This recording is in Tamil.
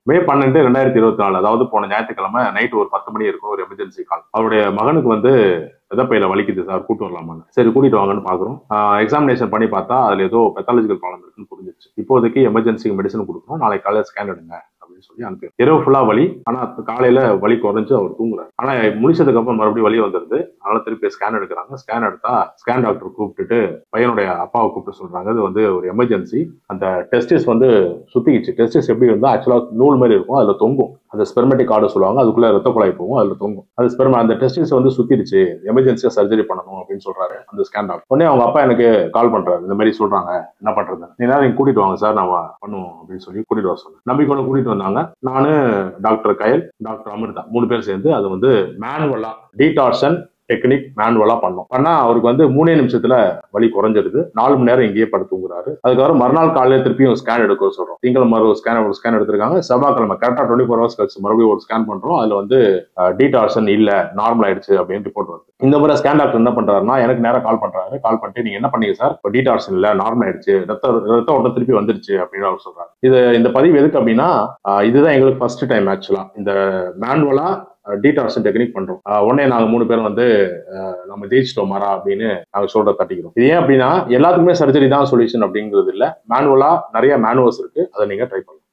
மே 12 2024, அதாவது போன ஞாயிற்றுக்கிழமை நைட் ஒரு 10 மணி இருக்கும், ஒரு எமர்ஜென்சி கால். அவருடைய மகனுக்கு வந்து விதப்பையில வலிக்குது சார், கூட்டு வரலாமான்னு. சரி கூட்டிட்டு வாங்கன்னு பாக்குறோம். எக்ஸாமினேஷன் பண்ணி பார்த்தா அதுல ஏதோ பெத்தாலஜிக்கல் ப்ராப்ளம் இருக்குன்னு புரிஞ்சிருச்சு. இப்போதைக்கு எமர்ஜென்சிக்கு மெடிசன் கொடுக்கணும், நாளைக்கு காலையில ஸ்கேன் எடுங்க அப்படின்னு சொல்லி அனுப்பி. இரவு ஃபுல்லா வலி, ஆனா காலையில வலி குறைஞ்சு அவர் தூங்குறாரு. ஆனா முடிச்சதுக்கு அப்புறம் மறுபடியும் வலி வந்துருது. அதனால திருப்பி ஸ்கேன் எடுக்கிறாங்க. ஸ்கேன் எடுத்தா ஸ்கேன் டாக்டர் கூப்பிட்டுட்டு பையனுடைய அப்பாவை கூப்பிட்டு சொல்றாங்க, இது வந்து ஒரு எமர்ஜென்சி, அந்த டெஸ்டிஸ் வந்து சுத்திக்கிச்சு. டெஸ்டிஸ் எப்படி இருந்தா ஆக்சுவலா நூல் மாதிரி இருக்கும், அதுல தொங்கும். அந்த ஸ்பெர்மெட்டிக் ஆர்டர் சொல்லுவாங்க, அதுக்குள்ள ரத்த குழாய் போகும், அதுல தொங்கும். அது அந்த டெஸ்டிஸ் வந்து சுத்திடுச்சு, எமர்ஜென்சியா சர்ஜரி பண்ணணும் அப்படின்னு சொல்றாரு அந்த ஸ்கேன் டாக்டர். உடனே அவங்க அப்பா எனக்கு கால் பண்றாரு, இந்த மாதிரி சொல்றாங்க, என்ன பண்றது, நீங்க கூட்டிட்டு வாங்க சார், நான் பண்ணுவோம் அப்படின்னு சொல்லி கூட்டிட்டு வர சொன்னேன். நம்பிக்கையோட கூட்டிட்டு வந்தாங்க. நானு, டாக்டர் கயல், டாக்டர் அமிர்தா 3 பேர் சேர்ந்து அது வந்து மேனுவலா டீடார்சன் டெக்னிக் மேனுவலா பண்ணா அவருக்கு வந்து 3 நிமிஷத்துல வலி குறைஞ்சிருது. 4 மணி நேரம் இங்கேயே படுத்துங்கிறாரு. அதுக்கப்புறம் மறுநாள் காலையில திருப்பியும் ஸ்கேன் எடுக்க சொல்றோம். திங்கள் மறு ஸ்கேன் எடுத்திருக்காங்க. செவ்வாய்க்கிழமை கரெக்டா 24 ஹவர்ஸ் கழிச்சு மறுபடியும் ஒரு ஸ்கேன் பண்றோம். அதுல வந்து டீடார்சன் இல்ல, நார்மல் ஆயிடுச்சு அப்படின்னு ரிப்போர்ட் வருது. இந்த முறை ஸ்கேன் டாக்டர் என்ன பண்றாருன்னா, எனக்கு நேரம் கால் பண்றாரு. கால் பண்ணிட்டு நீங்க என்ன பண்ணீங்க சார், இப்போ டீடார்சன் இல்ல, நார்மல் ஆயிடுச்சு, ரத்த ஓட்டம் திருப்பி வந்துருச்சு அப்படின்னு அவர் சொல்றாரு. இந்த பதிவு எதுக்கு அப்படின்னா, இதுதான் எங்களுக்கு ஃபர்ஸ்ட் டைம் ஆக்சுவலா இந்த மேனுவலா டீடார்சன் டெக்னிக் பண்றோம். உடனே நாங்க 3 பேரும் வந்து நம்ம ஜெயிச்சிட்டோம் மாறா அப்படின்னு நாங்க சொல்ற தட்டிக்கிறோம். இது ஏன் அப்படின்னா எல்லாத்துக்குமே சர்ஜரி தான் சொல்யூஷன் அப்படிங்கிறது இல்ல, மேனுவலா நிறைய மேனுவல்ஸ் இருக்கு, அதை நீங்க ட்ரை பண்ணலாம்.